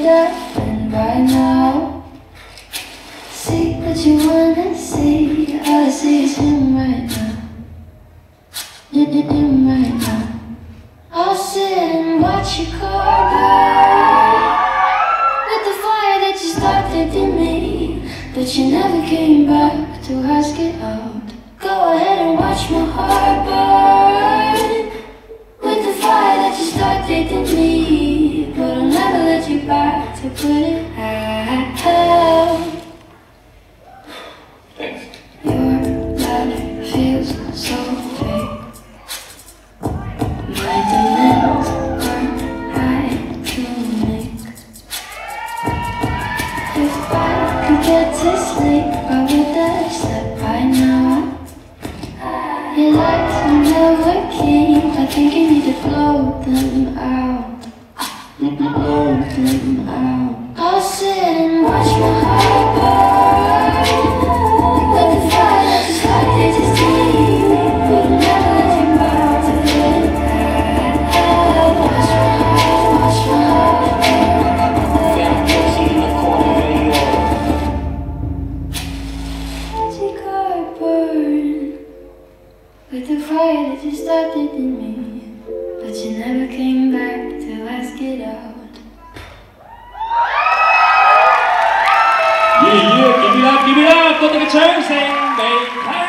happened by now. See what you wanna see. All I see is him right now. Him right now. I'll sit and watch your car burn with the fire that you started in me, but you never came back to ask it out. Go ahead and watch my heart burn with the fire that you started in me, but I'll never let you back to put it out. Your love feels so fake. My demands aren't high to make. If I could get to sleep, I would have slept by now. Your lights never came. I think you need to blow them out. Blow them out. I'll sit and watch my heart burn with the fire that you started to see, but I'll never let you back to put it out. Watch my heart burn. Watch your car burn with the fire that you started in me, but you never came back to ask it out. Yeah, give it up, go to the church and make